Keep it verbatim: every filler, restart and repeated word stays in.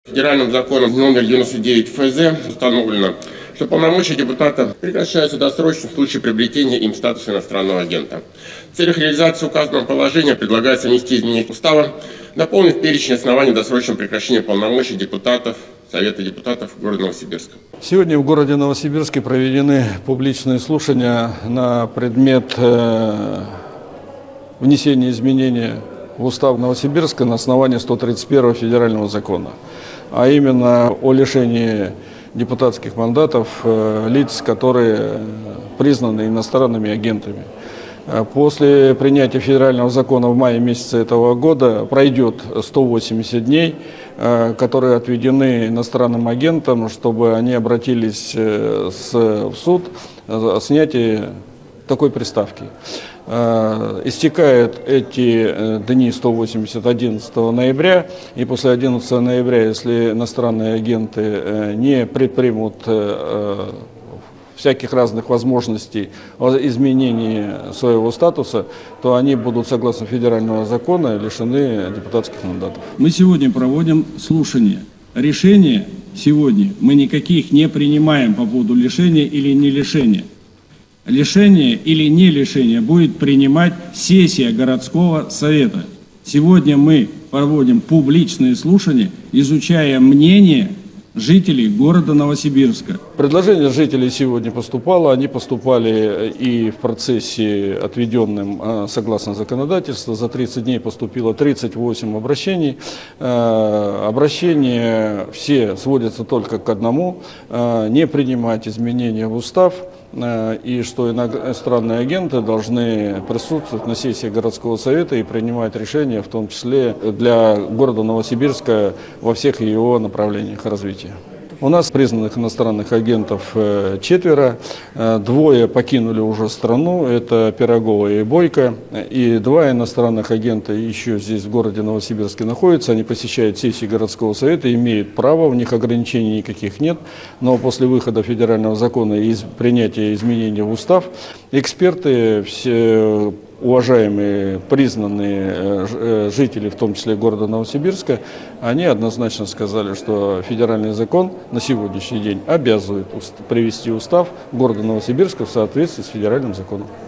Федеральным законом номер девяносто девять эф зэ установлено, что полномочия депутата прекращаются досрочно в случае приобретения им статуса иностранного агента. В целях реализации указанного положения предлагается внести изменения устава, дополнив перечень оснований досрочного прекращения полномочий депутатов Совета депутатов города Новосибирска. Сегодня в городе Новосибирске проведены публичные слушания на предмет э, внесения изменений в устав Новосибирска на основании сто тридцать первого федерального закона, а именно о лишении депутатских мандатов э, лиц, которые признаны иностранными агентами. После принятия федерального закона в мае месяце этого года пройдет сто восемьдесят дней, которые отведены иностранным агентам, чтобы они обратились с, в суд о снятии такой приставки. Истекают эти дни сто восемьдесят одиннадцатого ноября, и после одиннадцатого ноября, если иностранные агенты не предпримут всяких разных возможностей изменения своего статуса, то они будут, согласно федерального закона, лишены депутатских мандатов. Мы сегодня проводим слушания. Решения сегодня мы никаких не принимаем по поводу лишения или не лишения. Лишение или не лишение будет принимать сессия городского совета. Сегодня мы проводим публичные слушания, изучая мнение жителей города Новосибирска. Предложение жителей сегодня поступало, они поступали и в процессе, отведенном согласно законодательству. За тридцать дней поступило тридцать восемь обращений. Обращения все сводятся только к одному: не принимать изменения в устав, и что иностранные агенты должны присутствовать на сессии городского совета и принимать решения, в том числе для города Новосибирска во всех его направлениях развития. У нас признанных иностранных агентов четверо, двое покинули уже страну, это Пирогова и Бойко, и два иностранных агента еще здесь в городе Новосибирске находятся, они посещают сессии городского совета, имеют право, у них ограничений никаких нет, но после выхода федерального закона и принятия изменений в устав, эксперты, все уважаемые, признанные жители, в том числе города Новосибирска, они однозначно сказали, что федеральный закон на сегодняшний день обязывает привести устав города Новосибирска в соответствии с федеральным законом.